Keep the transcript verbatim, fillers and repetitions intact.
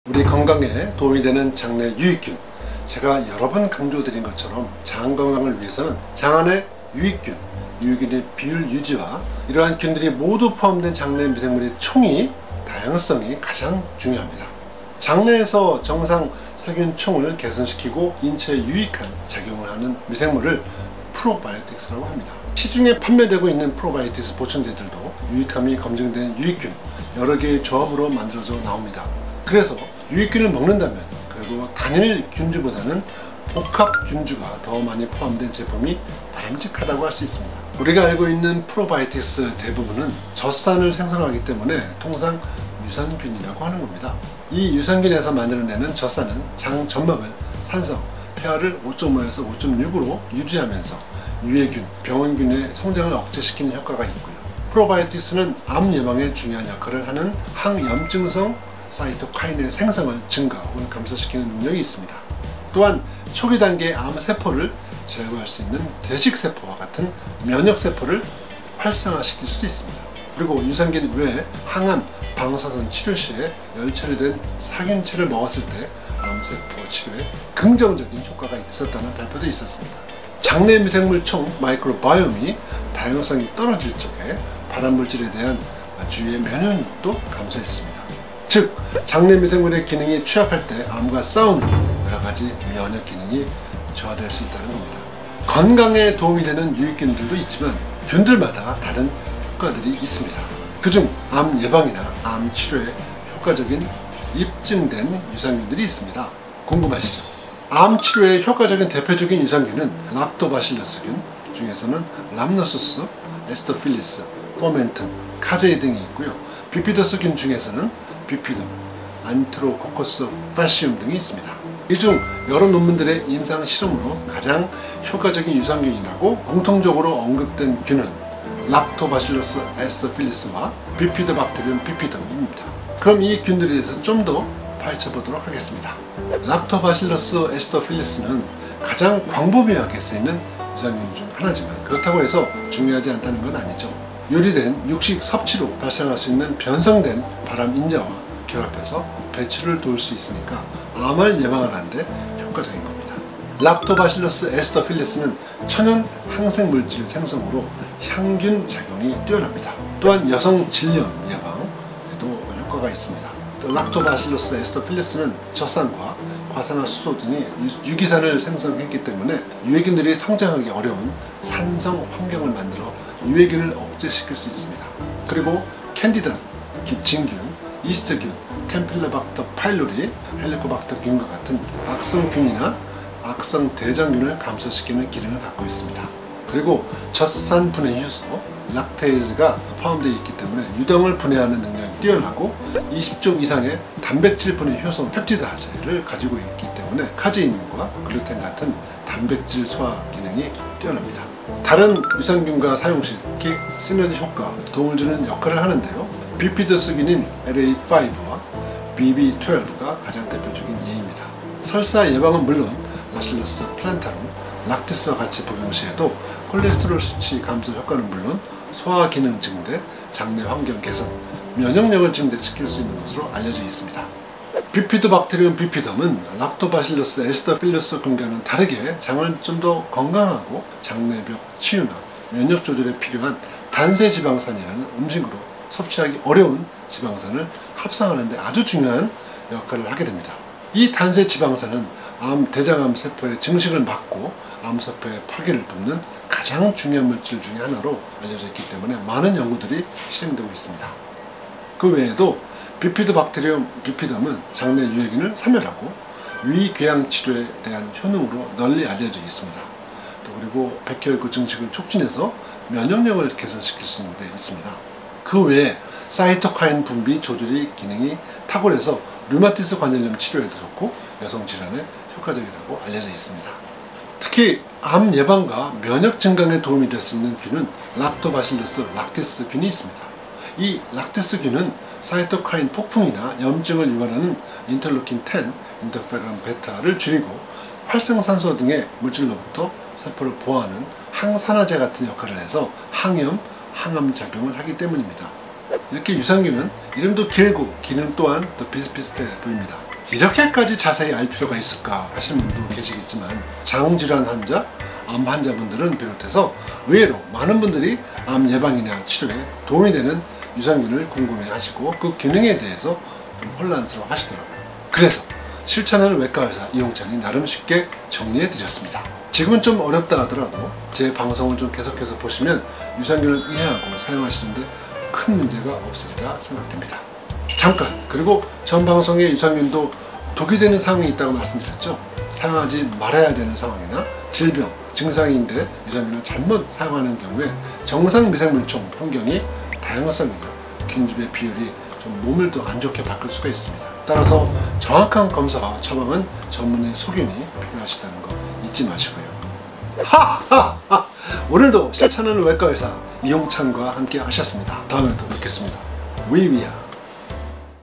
우리 건강에 도움이 되는 장내 유익균, 제가 여러 번 강조드린 것처럼 장 건강을 위해서는 장 안에 유익균, 유익균의 비율 유지와 이러한 균들이 모두 포함된 장내 미생물의 총이 다양성이 가장 중요합니다. 장내에서 정상 세균총을 개선시키고 인체에 유익한 작용을 하는 미생물을 프로바이오틱스라고 합니다. 시중에 판매되고 있는 프로바이오틱스 보충제들도 유익함이 검증된 유익균 여러 개의 조합으로 만들어져 나옵니다. 그래서 유익균을 먹는다면 그리고 단일 균주보다는 복합 균주가 더 많이 포함된 제품이 바람직하다고 할 수 있습니다. 우리가 알고 있는 프로바이오틱스 대부분은 젖산을 생성하기 때문에 통상 유산균이라고 하는 겁니다. 이 유산균에서 만들어내는 젖산은 장 점막을 산성, pH를 오 점 오에서 오 점 육으로 유지하면서 유해균, 병원균의 성장을 억제시키는 효과가 있고요. 프로바이오틱스는 암 예방에 중요한 역할을 하는 항염증성 사이토카인의 생성을 증가 혹은 감소시키는 능력이 있습니다. 또한 초기 단계의 암 세포를 제거할 수 있는 대식세포와 같은 면역세포를 활성화시킬 수도 있습니다. 그리고 유산균 외에 항암, 방사선 치료 시에 열처리된 살균체를 먹었을 때 암세포 치료에 긍정적인 효과가 있었다는 발표도 있었습니다. 장내 미생물 총 마이크로바이옴이 다양성이 떨어질 적에 발암물질에 대한 주위의 면역력도 감소했습니다. 즉, 장내 미생물의 기능이 취약할 때 암과 싸우는 여러가지 면역 기능이 저하될 수 있다는 겁니다. 건강에 도움이 되는 유익균들도 있지만 균들마다 다른 효과들이 있습니다. 그중 암 예방이나 암 치료에 효과적인 입증된 유산균들이 있습니다. 궁금하시죠? 암 치료에 효과적인 대표적인 유산균은 락토바실러스균 중에서는 람노소스, 에스토필리스, 포멘tum, 카제이 등이 있고요. 비피더스균 중에서는 비피덤, 안트로코커스 파시움 등이 있습니다. 이 중 여러 논문들의 임상 실험으로 가장 효과적인 유산균이라고 공통적으로 언급된 균은 락토바실러스 에스토필리스와 비피더박테리움 비피덤입니다. 그럼 이 균들에 대해서 좀 더 파헤쳐보도록 하겠습니다. 락토바실러스 에스토필리스는 가장 광범위하게 쓰이는 유산균 중 하나지만 그렇다고 해서 중요하지 않다는 건 아니죠. 요리된 육식 섭취로 발생할 수 있는 변성된 발암 인자와 결합해서 배출을 도울 수 있으니까 암을 예방하는 데 효과적인 겁니다. 락토바실러스 에스토필리스는 천연 항생물질 생성으로 향균 작용이 뛰어납니다. 또한 여성 질염 예방에도 효과가 있습니다. 락토바실러스 에스토필리스는 젖산과 과산화수소 등의 유기산을 생성했기 때문에 유해균들이 성장하기 어려운 산성 환경을 만들어 유해균을 억제시킬 수 있습니다. 그리고 캔디다 진균, 이스트균, 캠필로박터 파일로리, 헬리코박터균과 같은 악성균이나 악성 대장균을 감소시키는 기능을 갖고 있습니다. 그리고 젖산 분해 효소, 락테이즈가 포함되어 있기 때문에 유당을 분해하는 능력이 뛰어나고 이십 종 이상의 단백질 분해 효소 펩티드아제를 가지고 있기 때문에 카제인과 글루텐 같은 단백질 소화 기능이 뛰어납니다. 다른 유산균과 사용 시 특히 시너지 효과, 도움을 주는 역할을 하는데요. 비피더스균인 엘에이 파이브와 비비 십이가 가장 대표적인 예입니다. 설사 예방은 물론 라실러스 플란타rum, 락티스와 같이 복용 시에도 콜레스테롤 수치 감소 효과는 물론 소화 기능 증대, 장내 환경 개선, 면역력을 증대시킬 수 있는 것으로 알려져 있습니다. 비피도박테리움 비피덤은 락토바실러스 에스토필리스 균과는 다르게 장을 좀 더 건강하고 장내벽 치유나 면역 조절에 필요한 단세 지방산이라는 음식으로 섭취하기 어려운 지방산을 합성하는 데 아주 중요한 역할을 하게 됩니다. 이 단세 지방산은 암, 대장암 세포의 증식을 막고 암세포의 파괴를 돕는 가장 중요한 물질 중에 하나로 알려져 있기 때문에 많은 연구들이 실행되고 있습니다. 그 외에도 비피도박테리움 비피덤은 장내 유해균을 사멸하고 위궤양 치료에 대한 효능으로 널리 알려져 있습니다. 또 그리고 백혈구 증식을 촉진해서 면역력을 개선시킬 수 있는 데 있습니다. 그 외에 사이토카인 분비 조절의 기능이 탁월해서 류마티스 관절염 치료에도 좋고 여성 질환에 효과적이라고 알려져 있습니다. 특히 암 예방과 면역 증강에 도움이 될 수 있는 균은 락토바실러스 락티스 균이 있습니다. 이 락티스 균은 사이토카인 폭풍이나 염증을 유발하는 인터루킨 텐, 인터페론 베타를 줄이고 활성산소 등의 물질로부터 세포를 보호하는 항산화제 같은 역할을 해서 항염, 항암 작용을 하기 때문입니다. 이렇게 유산균은 이름도 길고 기능 또한 더 비슷비슷해 보입니다. 이렇게까지 자세히 알 필요가 있을까 하시는 분도 계시겠지만 장질환 환자, 암 환자분들은 비롯해서 의외로 많은 분들이 암 예방이나 치료에 도움이 되는 유산균을 궁금해 하시고 그 기능에 대해서 좀 혼란스러워 하시더라고요. 그래서 실천하는 외과의사 이용찬이 나름 쉽게 정리해 드렸습니다. 지금은 좀 어렵다 하더라도 제 방송을 좀 계속해서 보시면 유산균을 이해하고 사용하시는데 큰 문제가 없으리라 생각됩니다. 잠깐, 그리고 전 방송에 유산균도 독이 되는 상황이 있다고 말씀드렸죠. 사용하지 말아야 되는 상황이나 질병, 증상인데 유산균을 잘못 사용하는 경우에 정상 미생물총 환경이 다양성이나 균집의 비율이 좀 몸을 더 안 좋게 바꿀 수가 있습니다. 따라서 정확한 검사와 처방은 전문의 소견이 필요하시다는 거 잊지 마시고요. 하하하! 오늘도 실천하는 외과의사 이용찬과 함께 하셨습니다. 다음에 또 뵙겠습니다. 위위야.